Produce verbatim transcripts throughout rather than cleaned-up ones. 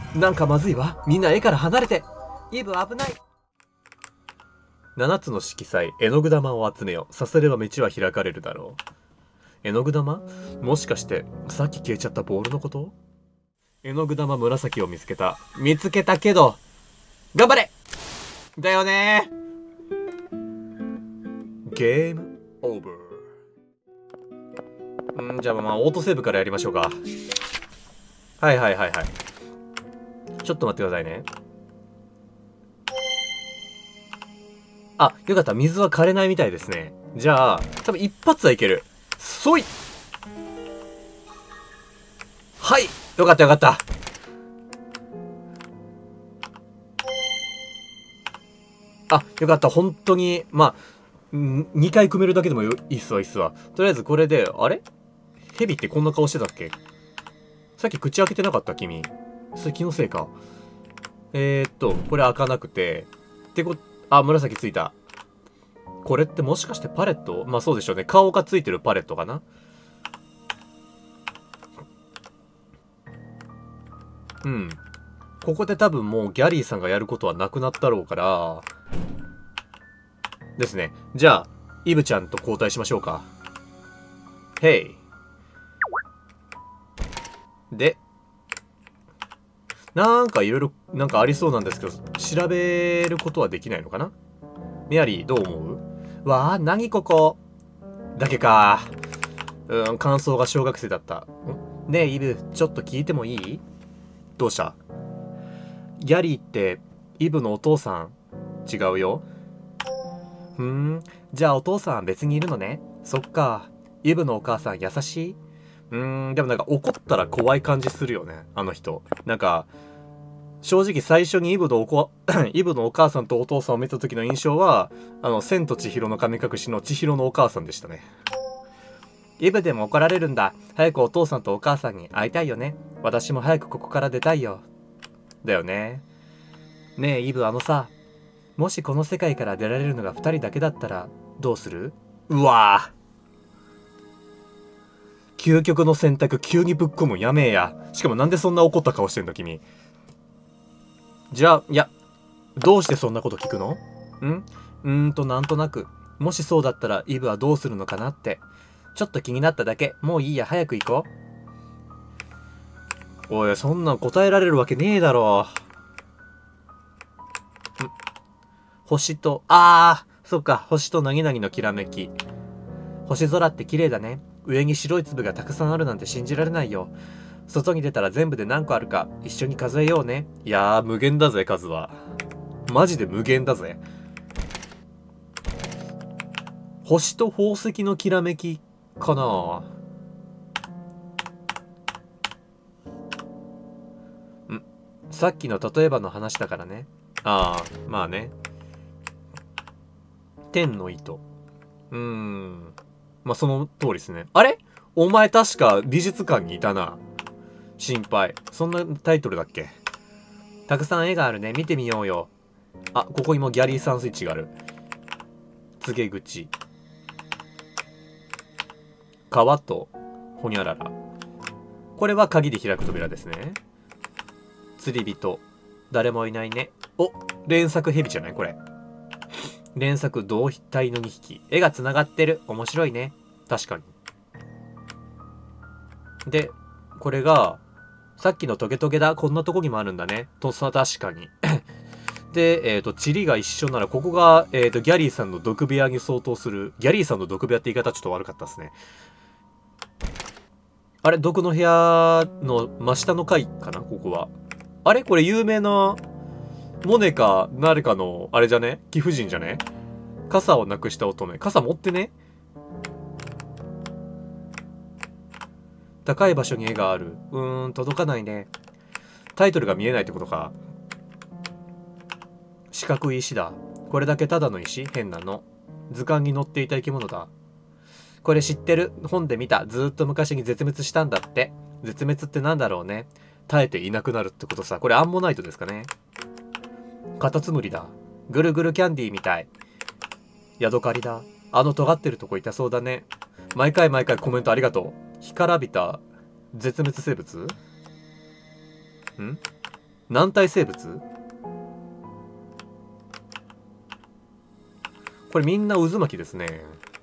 なんかまずいわ。みんな絵から離れて。イブ危ない。七つの色彩、絵の具玉を集めよ。させれば道は開かれるだろう。絵の具玉？もしかして、さっき消えちゃったボールのこと？絵の具玉紫を見つけた。見つけたけど、頑張れ！だよねー。ゲームオーバー。んー、じゃあまあ、オートセーブからやりましょうか。はいはいはいはい。ちょっと待ってくださいね。あ、よかった。水は枯れないみたいですね。じゃあ、多分一発はいける。そい！はい！よかったよかった。あ、よかった。本当に、まあ、にかい組めるだけでもいいっすわ、いいっすわ。とりあえずこれで、あれ？ヘビってこんな顔してたっけ？さっき口開けてなかった君。それ気のせいか。えー、っと、これ開かなくて。ってこ、あ、紫ついた。これってもしかしてパレット？まあそうでしょうね。顔がついてるパレットかな？うん。ここで多分もうギャリーさんがやることはなくなったろうから。ですね。じゃあ、イブちゃんと交代しましょうか。へい。で、なんかいろいろ、なんかありそうなんですけど、調べることはできないのかな？メアリー、どう思う？わあ、何ここ。だけか。うん、感想が小学生だった。ん？ねえ、イブ、ちょっと聞いてもいい？どうした？ギャリーって、イブのお父さん？違うよ。ふーん、じゃあお父さんは別にいるのね。そっか。イブのお母さん優しい？うーん、でもなんか怒ったら怖い感じするよね、あの人。なんか、正直最初にイブのおこイブのお母さんとお父さんを見た時の印象は、あの、千と千尋の神隠しの千尋のお母さんでしたね。イブでも怒られるんだ。早くお父さんとお母さんに会いたいよね。私も早くここから出たいよ。だよね。ねえ、イブ、あのさ、もしこの世界から出られるのが二人だけだったら、どうする？うわぁ。究極の選択、急にぶっ込む、やめえや。しかもなんでそんな怒った顔してんの、君。じゃあ、いや、どうしてそんなこと聞くの？ん？うーんと、なんとなく。もしそうだったら、イブはどうするのかなって。ちょっと気になっただけ。もういいや、早く行こう。おい、そんなん答えられるわけねえだろ。ん？星と、あー、そっか、星となぎなぎのきらめき。星空って綺麗だね。上に白い粒がたくさんあるなんて信じられないよ。外に出たら全部で何個あるか一緒に数えようね。いやー、無限だぜ、数は。マジで無限だぜ。星と宝石のきらめきかな。ん？さっきの例えばの話だからね。ああ、まあね。天の糸。うーん。まあその通りですね。あれ？お前確か美術館にいたな。心配。そんなタイトルだっけ？たくさん絵があるね。見てみようよ。あ、ここにもギャリーさんスイッチがある。告げ口。川と、ほにゃらら。これは鍵で開く扉ですね。釣り人。誰もいないね。お、連作ヘビじゃないこれ。連作同体のにひき。絵が繋がってる。面白いね。確かに。で、これが、さっきのトゲトゲだ。こんなとこにもあるんだね。とさ、確かに。で、えっ、ー、と、チリが一緒なら、ここが、えっ、ー、と、ギャリーさんの毒部屋に相当する。ギャリーさんの毒部屋って言い方ちょっと悪かったですね。あれ、毒の部屋の真下の階かなここは。あれこれ有名な、モネか、誰かの、あれじゃね貴婦人じゃね？傘をなくした乙女。傘持ってね？高い場所に絵がある。うーん、届かないね。タイトルが見えないってことか。四角い石だ。これだけただの石？変なの。図鑑に載っていた生き物だ。これ知ってる。本で見た。ずーっと昔に絶滅したんだって。絶滅ってなんだろうね。耐えていなくなるってことさ。これアンモナイトですかね。カタツムリだ。ぐるぐるキャンディーみたい。ヤドカリだ。あの尖ってるとこいたそうだね。毎回毎回コメントありがとう。干からびた絶滅生物？ん？ 軟体生物？これみんな渦巻きですね。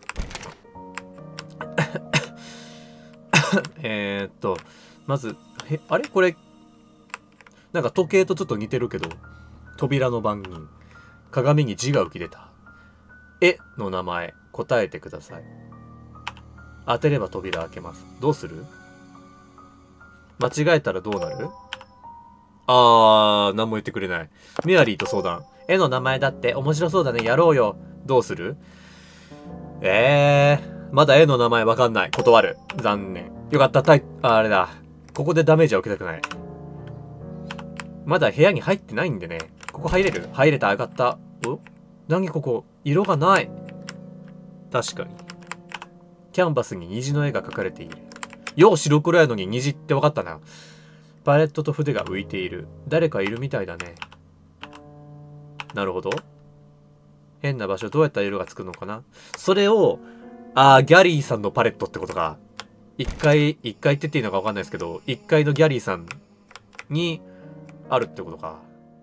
えっと、まず、へ、あれこれ、なんか時計とちょっと似てるけど、扉の番人。鏡に字が浮き出た。絵の名前、答えてください。当てれば扉開けます。どうする？間違えたらどうなる？あー、何も言ってくれない。メアリーと相談。絵の名前だって面白そうだね。やろうよ。どうする？えー、まだ絵の名前わかんない。断る。残念。よかった。タイ、あ、あれだ。ここでダメージは受けたくない。まだ部屋に入ってないんでね。ここ入れる？入れた。上がった。お？何ここ？色がない。確かに。キャンバスに虹の絵が描かれている。よう白黒やのに虹って分かったな。パレットと筆が浮いている。誰かいるみたいだね。なるほど。変な場所どうやったら色がつくのかな。それを、あー、ギャリーさんのパレットってことか。一回、一回って言っていいのか分かんないですけど、一階のギャリーさんにあるってことか。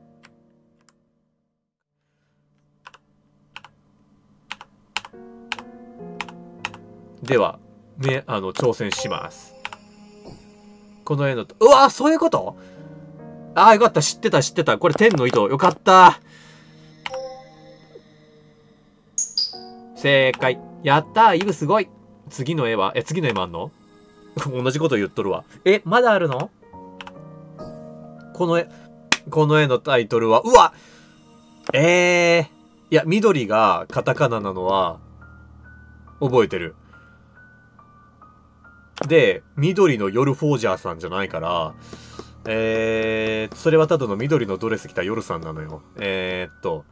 では、ね、あの、挑戦します。この絵の、うわー、そういうこと？あー、よかった。知ってた、知ってた。これ、天の糸。よかった。正解。やったー、イブすごい。次の絵は、え、次の絵もあんの？同じこと言っとるわ。え、まだあるの？この絵、この絵のタイトルは、うわ！えー。いや、緑がカタカナなのは、覚えてる。で、緑の夜フォージャーさんじゃないから、えー、それはただの緑のドレス着た夜さんなのよ。えー、っと、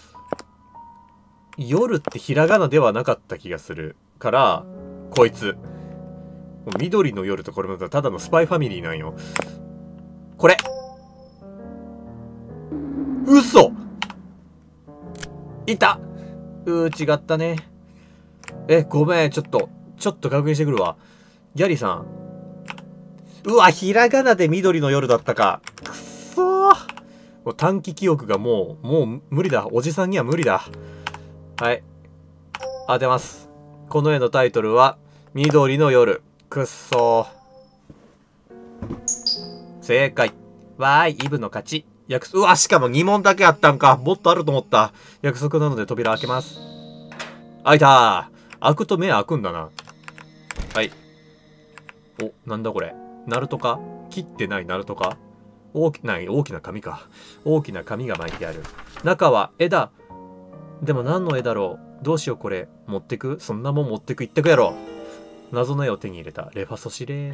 夜ってひらがなではなかった気がするから、こいつ。緑の夜とこれもただのスパイファミリーなんよ。これ。嘘！いた！うー、違ったね。え、ごめん、ちょっと、ちょっと確認してくるわ。ギャリーさん。うわ、ひらがなで緑の夜だったか。くっそー。もう短期記憶がもう、もう無理だ。おじさんには無理だ。はい。当てます。この絵のタイトルは、緑の夜。くっそー。正解。わーい、イブの勝ち。約束、うわ、しかもに問だけあったんか。もっとあると思った。約束なので扉開けます。開いたー。開くと目開くんだな。はい。お、なんだこれ。ナルトか？切ってないナルトか？大きな、大きな紙か。大きな紙が巻いてある。中は絵だ。でも何の絵だろう。どうしようこれ。持ってく？そんなもん持ってく一択やろ。謎の絵を手に入れた。レファソシレー。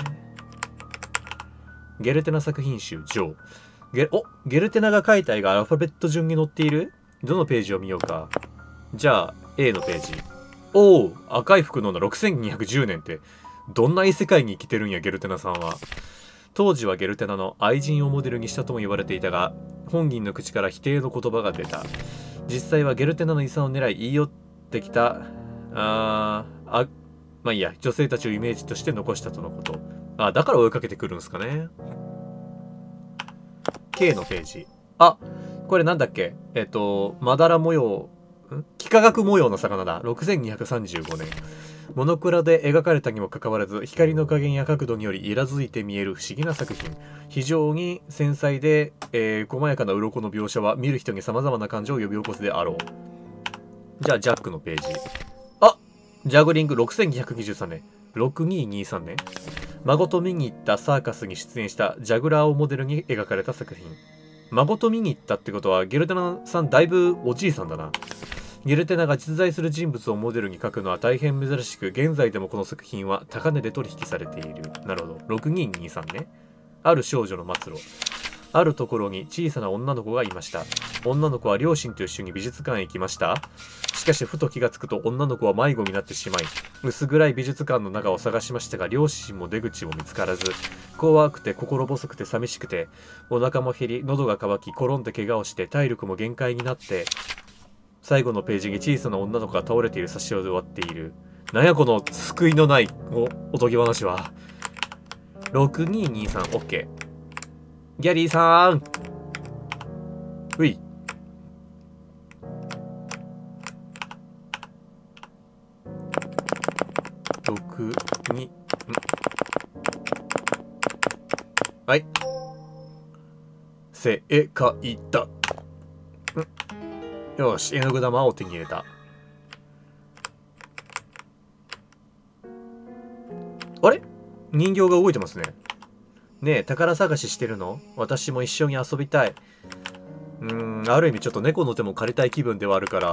ゲルテナ作品集、ジョー。ゲ、お、ゲルテナが描いた絵がアルファベット順に載っている？どのページを見ようか。じゃあ、A のページ。おお、赤い服のろくせんにひゃくじゅうねんって、どんな異世界に生きてるんや、ゲルテナさんは。当時はゲルテナの愛人をモデルにしたとも言われていたが、本人の口から否定の言葉が出た。実際はゲルテナの遺産を狙い言い寄ってきた、あー、あ、まあいいや、女性たちをイメージとして残したとのこと。あ、だから追いかけてくるんですかね。K のページ。あ、これなんだっけ？えっと、まだら模様、ん？幾何学模様の魚だ。ろくせんにひゃくさんじゅうごねん。モノクラで描かれたにもかかわらず、光の加減や角度によりイラついて見える不思議な作品。非常に繊細で、えー、細やかな鱗の描写は見る人に様々な感情を呼び起こすであろう。じゃあ、ジャックのページ。あ、ジャグリングろくせんにひゃくにじゅうさんねん。ろくににさんねん。孫と見に行ったサーカスに出演したジャグラーをモデルに描かれた作品。孫と見に行ったってことは、ゲルテナさんだいぶおじいさんだな。ゲルテナが実在する人物をモデルに描くのは大変珍しく、現在でもこの作品は高値で取引されている。なるほど。ろくににさんね。ある少女の末路。あるところに小さな女の子がいました。女の子は両親と一緒に美術館へ行きました。しかしふと気がつくと女の子は迷子になってしまい、薄暗い美術館の中を探しましたが、両親も出口も見つからず、怖くて心細くて寂しくて、お腹も減り、喉が渇き、転んで怪我をして体力も限界になって、最後のページに小さな女の子が倒れている差しで終わっている。なんやこの救いのない お, おとぎ話は。ろくににさん、OK。ギャリーさん。 うい。ろく、に、ん。はい。正解だ。ん。よし、絵の具玉を手に入れた。あれ？人形が動いてますね。ねえ、宝探ししてるの？私も一緒に遊びたい。うーん、ある意味ちょっと猫の手も借りたい気分ではあるから、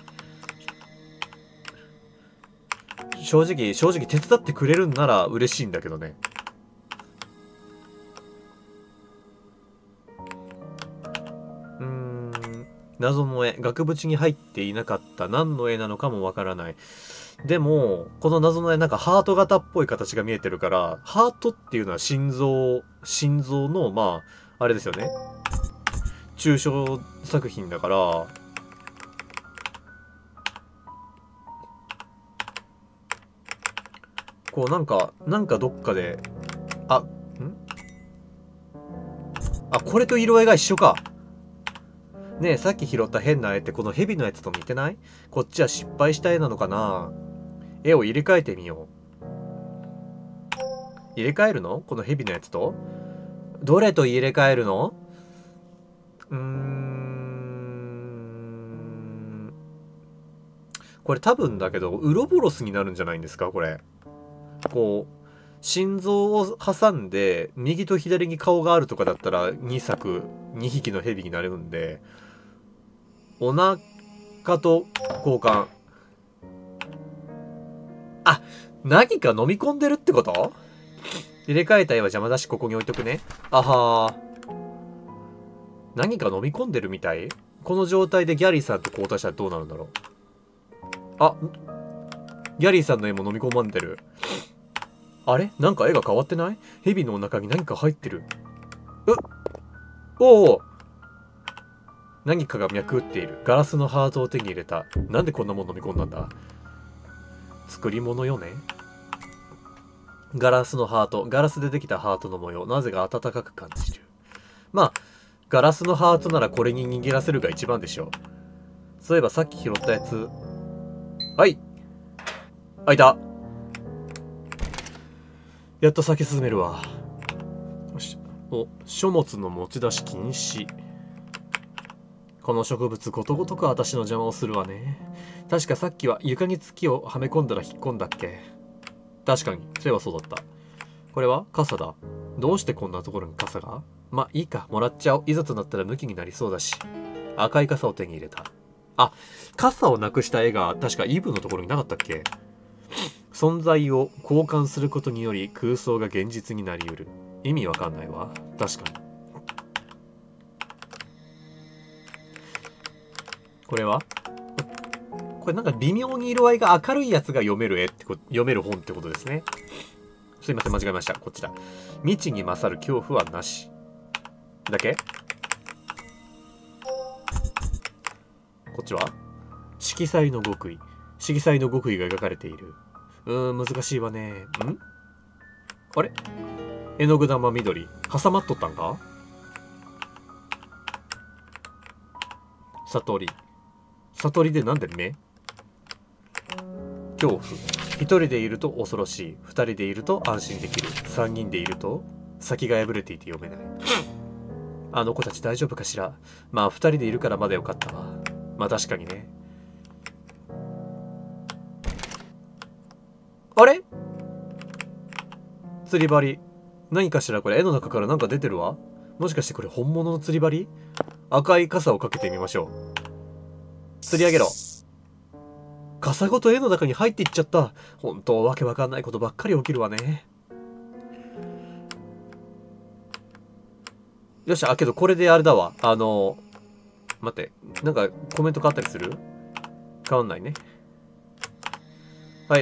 正直、正直手伝ってくれるんなら嬉しいんだけどね。うーん、謎の絵。額縁に入っていなかった。何の絵なのかもわからない。でも、この謎の絵なんかハート型っぽい形が見えてるから、ハートっていうのは心臓、心臓の、まあ、あれですよね。抽象作品だから、こうなんか、なんかどっかで、あ、んあ、これと色合いが一緒か。ねえ、さっき拾った変な絵ってこの蛇のやつと似てない？こっちは失敗した絵なのかな？絵を入れ替えてみよう。入れ替えるの？この蛇のやつと？どれと入れ替えるの？うーん。これ多分だけど、ウロボロスになるんじゃないんですかこれ。こう、心臓を挟んで、右と左に顔があるとかだったらにさく、にひきの蛇になれるんで、お腹と交換。あ、何か飲み込んでるってこと？入れ替えた絵は邪魔だし、ここに置いとくね。あはー。何か飲み込んでるみたい？この状態でギャリーさんと交代したらどうなるんだろう。あ、ギャリーさんの絵も飲み込まんでる。あれ？なんか絵が変わってない？蛇のお腹に何か入ってる。うっおお何かが脈打っている。ガラスのハートを手に入れた。なんでこんなもん飲み込んだんだ？作り物よね。ガラスのハート。ガラスでできたハートの模様。なぜか温かく感じる。まあ、ガラスのハートならこれに握らせるが一番でしょう。そういえばさっき拾ったやつ。はい。開いた。やっと先進めるわ。よし。お、書物の持ち出し禁止。この植物ことごとく私の邪魔をするわね。確かさっきは床に月をはめ込んだら引っ込んだっけ。確かに、そういえばそうだった。これは傘だ。どうしてこんなところに傘が？まあいいか、もらっちゃおう。いざとなったらムキになりそうだし。赤い傘を手に入れた。あ、傘をなくした絵が確かイブのところになかったっけ？存在を交換することにより空想が現実になり得る。意味わかんないわ。確かに。これはこれなんか微妙に色合いが明るいやつが読める絵ってこ読める本ってことですね。すいません、間違えました。こっちだ。未知に勝る恐怖はなし。だけ？こっちは色彩の極意。色彩の極意が描かれている。うーん、難しいわね。ん？あれ？絵の具玉緑。挟まっとったんか？悟り。悟りでなんで目？恐怖。一人でいると恐ろしい。二人でいると安心できる。三人でいると先が破れていて読めない。あの子たち大丈夫かしら。まあ二人でいるからまだよかったわ。まあ確かにね。あれ？釣り針。何かしらこれ絵の中からなんか出てるわ。もしかしてこれ本物の釣り針？赤い傘をかけてみましょう。釣り上げろ。傘ごと絵の中に入っていっちゃった。本当わけわかんないことばっかり起きるわね。よっしゃ、あ、けどこれであれだわ。あの、待って、なんかコメント変わったりする？変わんないね。はい。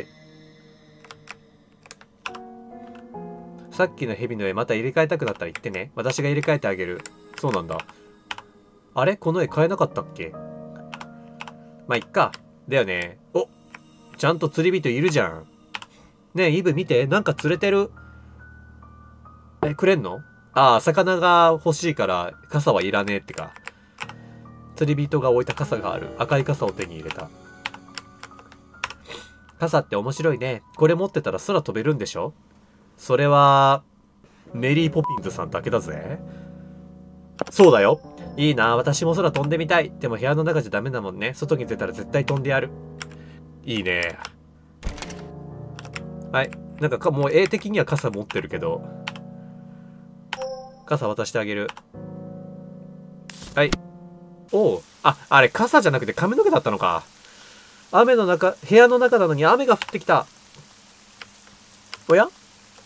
さっきの蛇の絵また入れ替えたくなったら言ってね。私が入れ替えてあげる。そうなんだ。あれ？この絵変えなかったっけ？まあ、いっか。だよね。お！ちゃんと釣り人いるじゃん。ねえ、イブ見て。なんか釣れてる。え、くれんの？ああ、魚が欲しいから、傘はいらねえってか。 釣り人が置いた傘がある。赤い傘を手に入れた。傘って面白いね。これ持ってたら空飛べるんでしょ？それは、メリーポピンズさんだけだぜ。そうだよ。いいな、私も空飛んでみたい。でも部屋の中じゃダメだもんね。外に出たら絶対飛んでやる。いいね。はい。なんかか、もう絵的には傘持ってるけど。傘渡してあげる。はい。おう。あ、あれ傘じゃなくて髪の毛だったのか。雨の中、部屋の中なのに雨が降ってきた。おや？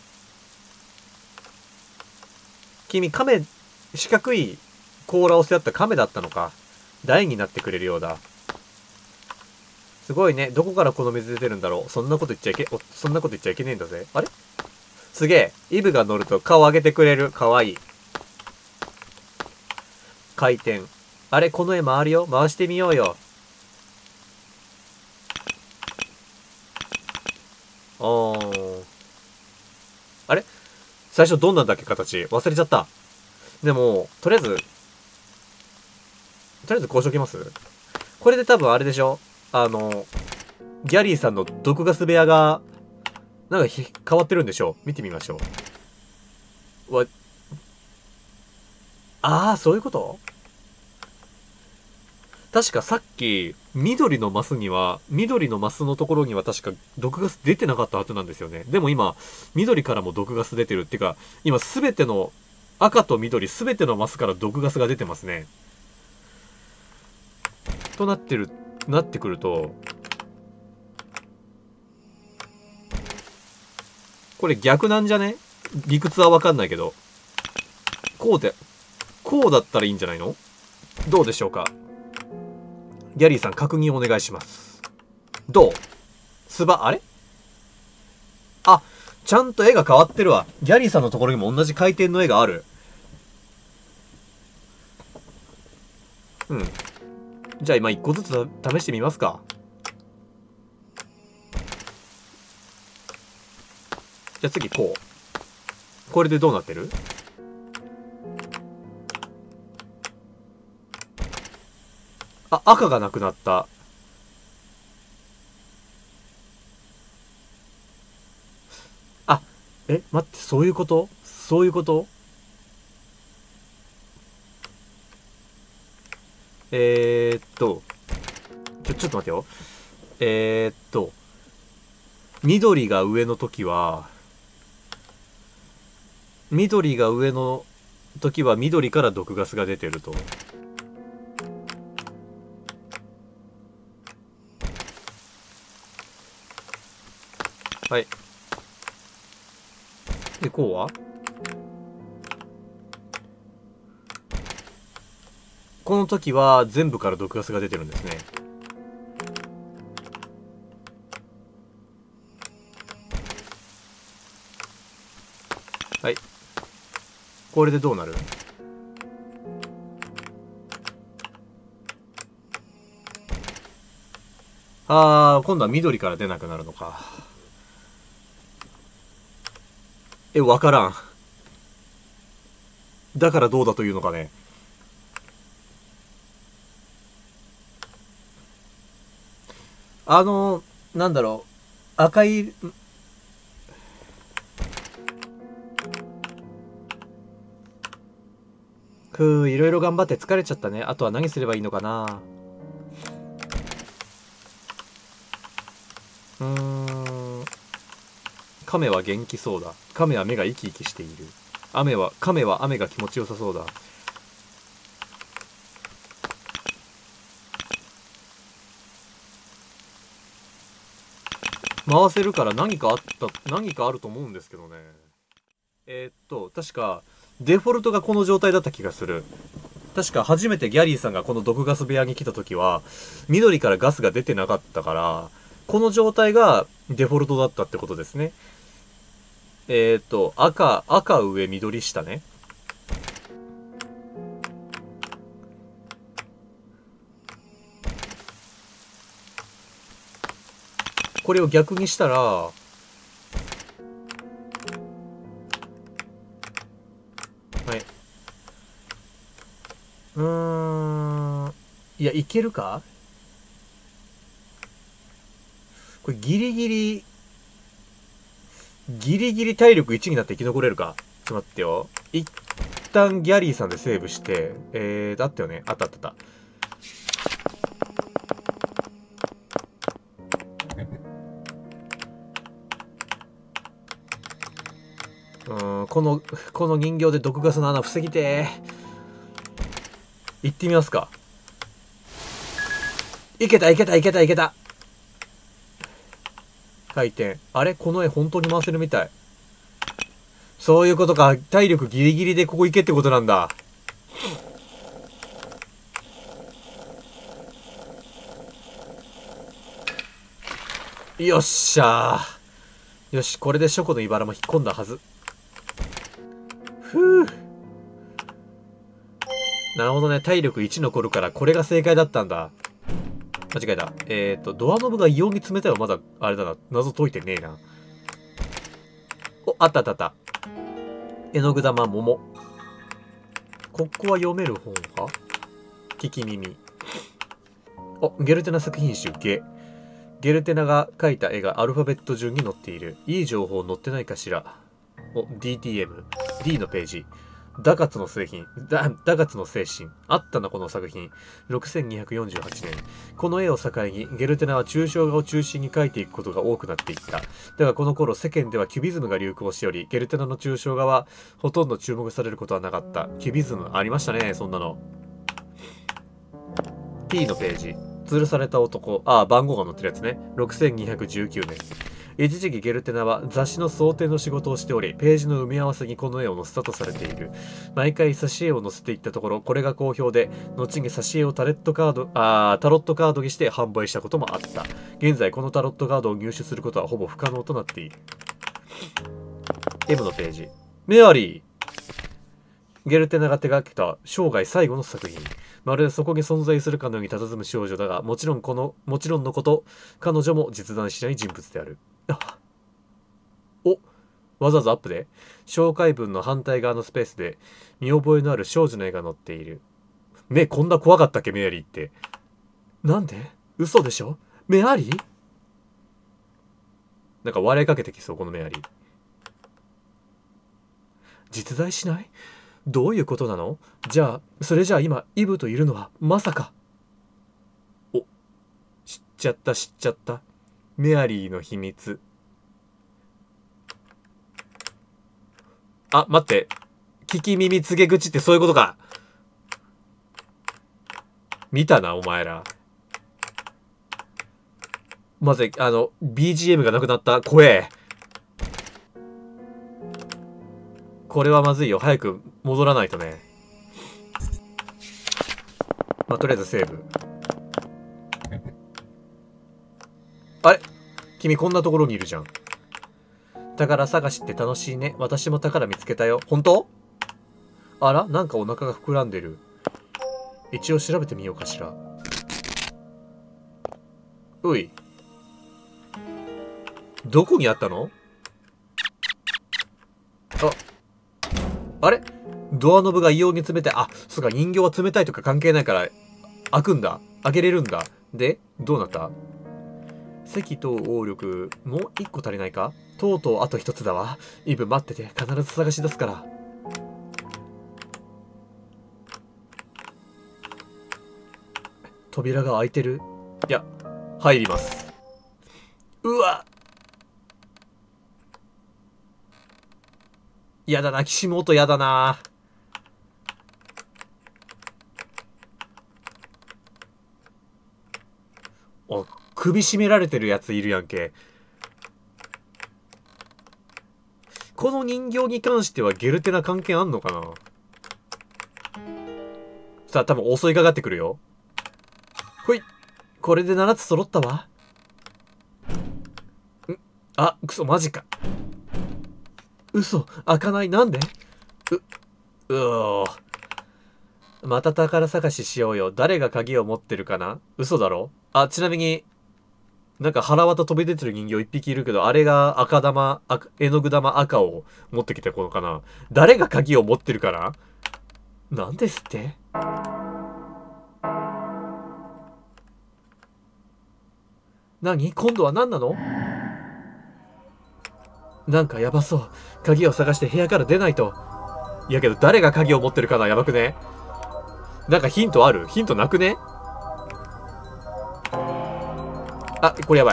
君、亀、四角い甲羅を背負った亀だったのか。大になってくれるようだ。すごいね。どこからこの水出てるんだろう。そんなこと言っちゃいけ、お、そんなこと言っちゃいけねえんだぜ。あれ？すげえ。イブが乗ると顔上げてくれる。かわいい。回転。あれ、この絵回るよ。回してみようよ。あー。あれ？最初どんなんだっけ形。忘れちゃった。でも、とりあえず、とりあえずこうしときます？これで多分あれでしょ？あの、ギャリーさんの毒ガス部屋が、なんかひ変わってるんでしょう？見てみましょう。わ、ああ、そういうこと？確かさっき、緑のマスには、緑のマスのところには確か毒ガス出てなかったはずなんですよね。でも今、緑からも毒ガス出てるっていうか、今すべての、赤と緑すべてのマスから毒ガスが出てますね。となってる、なってくると、これ逆なんじゃね？理屈はわかんないけど。こうで、こうだったらいいんじゃないの？どうでしょうか？ギャリーさん確認お願いします。どう？すば、あれ？あ、ちゃんと絵が変わってるわ。ギャリーさんのところにも同じ回転の絵がある。うん。じゃあ今一個ずつ試してみますか。じゃあ次こう。これでどうなってる？あ、赤がなくなった。あ、え、待って、そういうこと？そういうこと？えー、っと、ちょ、ちょっと待ってよ。えー、っと、緑が上の時は、緑が上の時は緑から毒ガスが出てると。はい。で、こうはこの時は全部から毒ガスが出てるんですね。はい。これでどうなる？あー、今度は緑から出なくなるのか。え、わからん。だからどうだというのかね。あの、なんだろう。赤い、ふう、いろいろ頑張って疲れちゃったね。あとは何すればいいのかな。うーん。亀は元気そうだ。亀は目が生き生きしている。雨は、亀は雨が気持ちよさそうだ。回せるから何かあった、何かあると思うんですけどね。えーっと、確か、デフォルトがこの状態だった気がする。確か初めてギャリーさんがこの毒ガス部屋に来た時は、緑からガスが出てなかったから、この状態がデフォルトだったってことですね。えーっと、赤、赤上、緑下ね。これを逆にしたら、はい。うーん。 いや、いけるか？これギリギリ、ギリギリ体力いちになって生き残れるか？ちょっと待ってよ。一旦ギャリーさんでセーブして、えー、だったよね。あったあったあった。うーん、この、この人形で毒ガスの穴防ぎてー。行ってみますか。いけたいけたいけたいけた。回転。あれこの絵本当に回せるみたい。そういうことか。体力ギリギリでここ行けってことなんだ。よっしゃー。よし、これで書庫の茨も引っ込んだはず。ふぅ。なるほどね。体力いち残るからこれが正解だったんだ。間違えた。えっと、ドアノブが異様に冷たいはまだ、あれだな。謎解いてねえな。お、あったあったあった。絵の具玉桃。ここは読める本か？聞き耳。お、ゲルテナ作品集ゲ。ゲルテナが描いた絵がアルファベット順に載っている。いい情報載ってないかしら。お、ディーティーエム。D のページ。ダカツの製品。ダ、ダカツの精神。あったな、この作品。ろくせんにひゃくよんじゅうはちねん。この絵を境に、ゲルテナは抽象画を中心に描いていくことが多くなっていった。だがこの頃、世間ではキュビズムが流行しており、ゲルテナの抽象画はほとんど注目されることはなかった。キュビズム、ありましたね、そんなの。T のページ。吊るされた男。ああ、番号が載ってるやつね。ろくせんにひゃくじゅうきゅうねん。一時期ゲルテナは雑誌の装丁の仕事をしており、ページの埋め合わせにこの絵を載せたとされている。毎回挿絵を載せていったところ、これが好評で、後に挿絵をタレットカード、あータロットカードにして販売したこともあった。現在このタロットカードを入手することはほぼ不可能となっている。M のページ。メアリー。ゲルテナが手掛けた生涯最後の作品。まるでそこに存在するかのように佇む少女だが、もちろんこの、もちろんのこと、彼女も実在しない人物である。あお、わざわざアップで紹介文の反対側のスペースで見覚えのある少女の絵が載っている。目こんな怖かったっけメアリーって。なんで？嘘でしょ？メアリー？なんか笑いかけてきそう、このメアリー。実在しない？どういうことなの？じゃあ、それじゃあ今、イブといるのはまさか。お、知っちゃった知っちゃった。メアリーの秘密。あ、待って。聞き耳告げ口ってそういうことか。見たな、お前ら。まず、あの、ビージーエム がなくなった。怖え。これはまずいよ。早く戻らないとね。まあ、とりあえずセーブ。あれ？君こんなところにいるじゃん。宝探しって楽しいね。私も宝見つけたよ。本当？あら？なんかお腹が膨らんでる。一応調べてみようかしら。うい。どこにあったの？あ、あれ？ドアノブが異様に冷たい。あ、そうか、人形は冷たいとか関係ないから、開くんだ。開けれるんだ。で、どうなった？赤と応力、もう一個足りないか？とうとうあと一つだわ。イブ待ってて、必ず探し出すから。扉が開いてる？いや、入ります。うわ！やだな、岸本やだな。お、首絞められてるやついるやんけ。この人形に関してはゲルテナ関係あんのかな？さあ、多分襲いかかってくるよ。ほい。これでななつ揃ったわ。ん？あ、くそ、マジか。嘘、開かない。なんで？う、うおー。また宝探ししようよ。誰が鍵を持ってるかな？嘘だろ？あ、ちなみに、なんか腹渡飛び出てる人形一匹いるけど、あれが赤玉、赤絵の具玉赤を持ってきた子かな？誰が鍵を持ってるかな？なんですって？ 何？今度は何なの？なんかやばそう。鍵を探して部屋から出ないと。いやけど誰が鍵を持ってるかな？やばくね？なんかヒントある？ヒントなくね？あ、これやばい。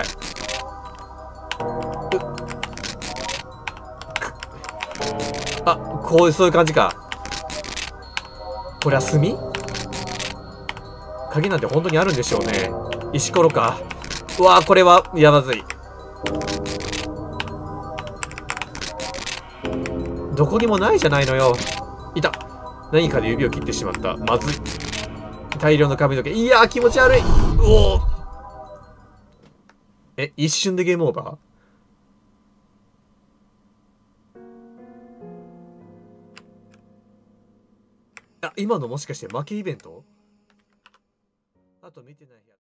あ、こういう、そういう感じか。これは炭？鍵なんて本当にあるんでしょうね。石ころか。うわー、これは、やばずい。どこにもないじゃないのよ。いた。何かで指を切ってしまった。まずい。大量の髪の毛。いやー、気持ち悪い。おお。え、一瞬でゲームオーバー？あ、今のもしかして負けイベント？あと見てない部屋。